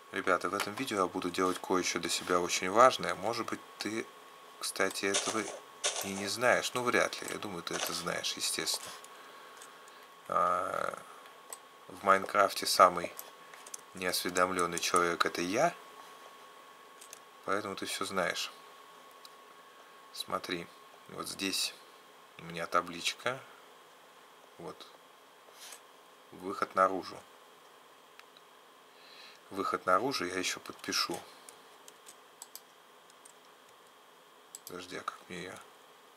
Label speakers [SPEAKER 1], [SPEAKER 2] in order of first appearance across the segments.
[SPEAKER 1] Ребята, в этом видео я буду делать кое-что для себя очень важное. Может быть, ты, кстати, этого и не знаешь. Ну, вряд ли. Я думаю, ты это знаешь, естественно. В Майнкрафте самый неосведомленный человек — это я. Поэтому ты все знаешь. Смотри, вот здесь у меня табличка. Вот. Выход наружу. Выход наружу я еще подпишу. Подожди, а как мне ее...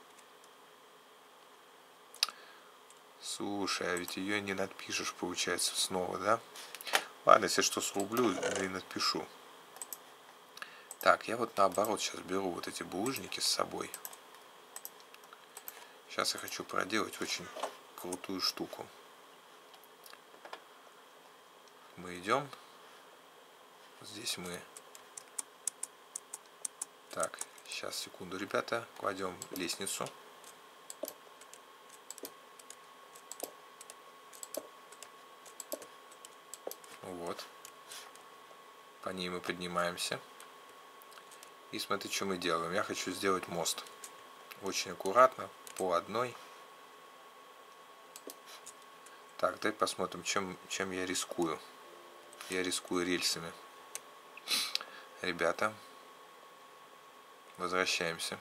[SPEAKER 1] Слушай, а ведь ее не надпишешь, получается, снова, да? Ладно, если что, срублю и надпишу. Так, я вот наоборот сейчас беру вот эти булыжники с собой. Сейчас я хочу проделать очень крутую штуку. Мы идем. Здесь мы... Так, сейчас, секунду, ребята. Кладем лестницу. Вот. По ней мы поднимаемся. И смотри, что мы делаем. Я хочу сделать мост. Очень аккуратно, по одной. Так, давай посмотрим, чем я рискую. Я рискую рельсами. Ребята, возвращаемся.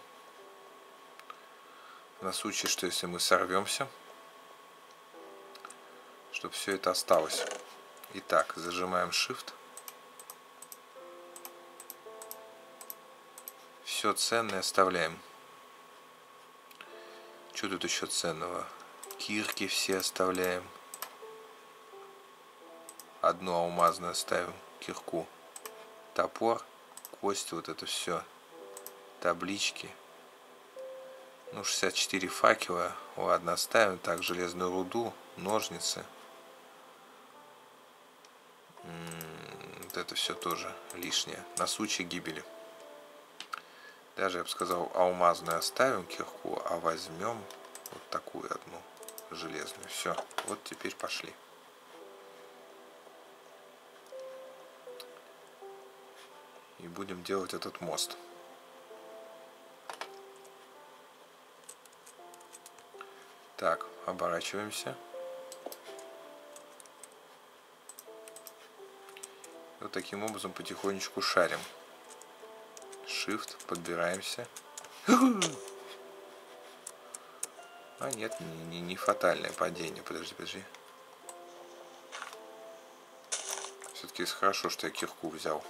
[SPEAKER 1] На случай, что если мы сорвемся, чтобы все это осталось. Итак, зажимаем Shift. Все ценное оставляем. Что тут еще ценного? Кирки все оставляем. Одну алмазную оставим, кирку. Топор, кости, вот это все. Таблички. Ну, 64 факела. Ладно, оставим. Так, железную руду, ножницы. Вот это все тоже лишнее. На случай гибели. Даже, я бы сказал, алмазную оставим кирку, а возьмем вот такую одну железную. Все, вот теперь пошли. И будем делать этот мост. Так, оборачиваемся. Вот таким образом потихонечку шарим. Shift, подбираемся. А нет, не фатальное падение. Подожди. Все-таки хорошо, что я кирку взял.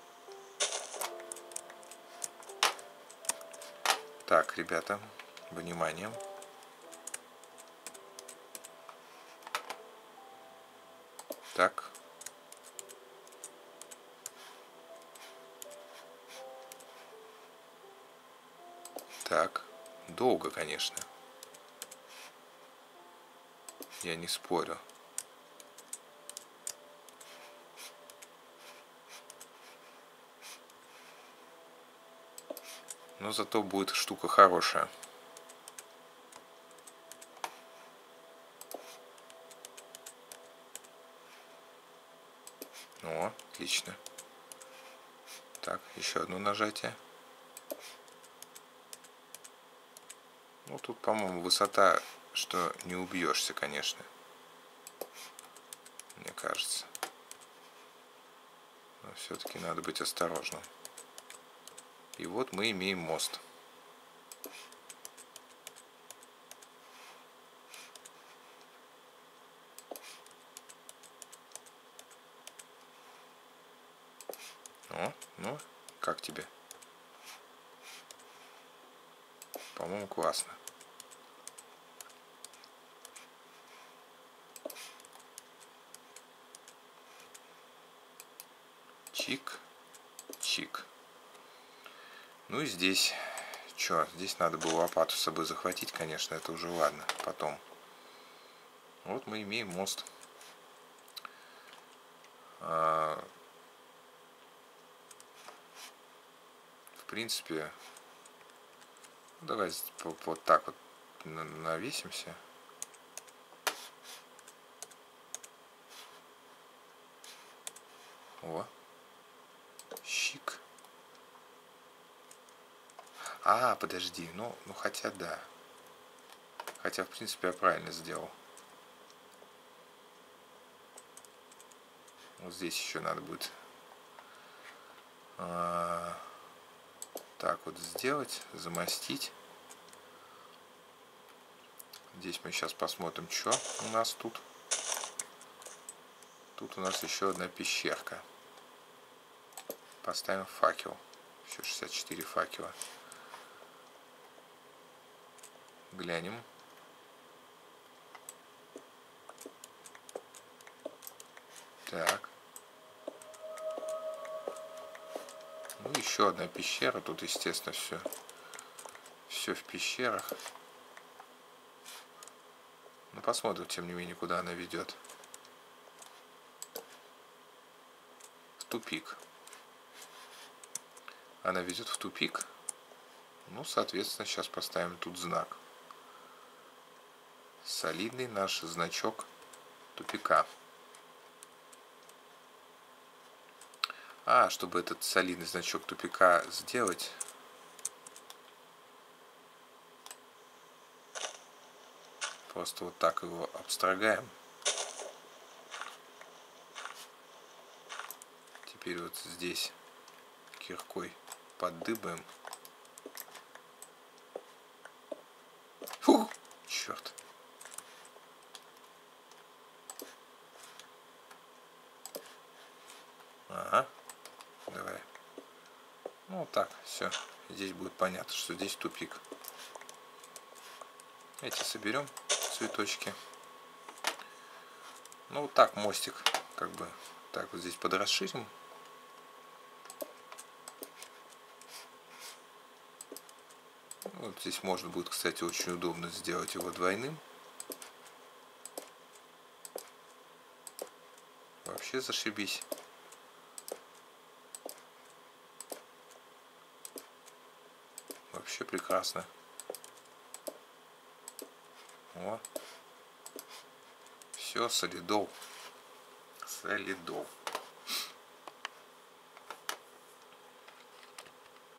[SPEAKER 1] Так, ребята, внимание. Так. Так. Долго, конечно. Я не спорю. Но зато будет штука хорошая. О, отлично. Так, еще одно нажатие. Ну, тут, по-моему, высота, что не убьешься, конечно. Мне кажется. Но все-таки надо быть осторожным. И вот мы имеем мост. О, ну, как тебе? По-моему, классно. Чик, чик. Ну и здесь. Чё, здесь надо было лопату с собой захватить, конечно, это уже ладно, потом. Вот мы имеем мост. В принципе, давай вот так вот навесимся. О. Щик. А, подожди, ну хотя да. Хотя, в принципе, я правильно сделал. Вот здесь еще надо будет так вот сделать, замостить. Здесь мы сейчас посмотрим, что у нас тут. Тут у нас еще одна пещерка. Поставим факел. Еще 64 факела. Глянем. Так. Ну, еще одна пещера. Тут, естественно, все в пещерах. Ну, посмотрим, тем не менее, куда она ведет. В тупик. Она ведет в тупик. Ну, соответственно, сейчас поставим тут знак. Солидный наш значок тупика. А, чтобы этот солидный значок тупика сделать, просто вот так его обстрогаем. Теперь вот здесь киркой поддыбаем. Фу, черт. Ага, давай. Ну вот так, все. Здесь будет понятно, что здесь тупик. Эти соберем цветочки. Ну вот так мостик, как бы, так вот здесь подрасширим. Вот здесь можно будет, кстати, очень удобно сделать его двойным. Вообще зашибись. Вообще прекрасно. О. Все, солидол. Солидол.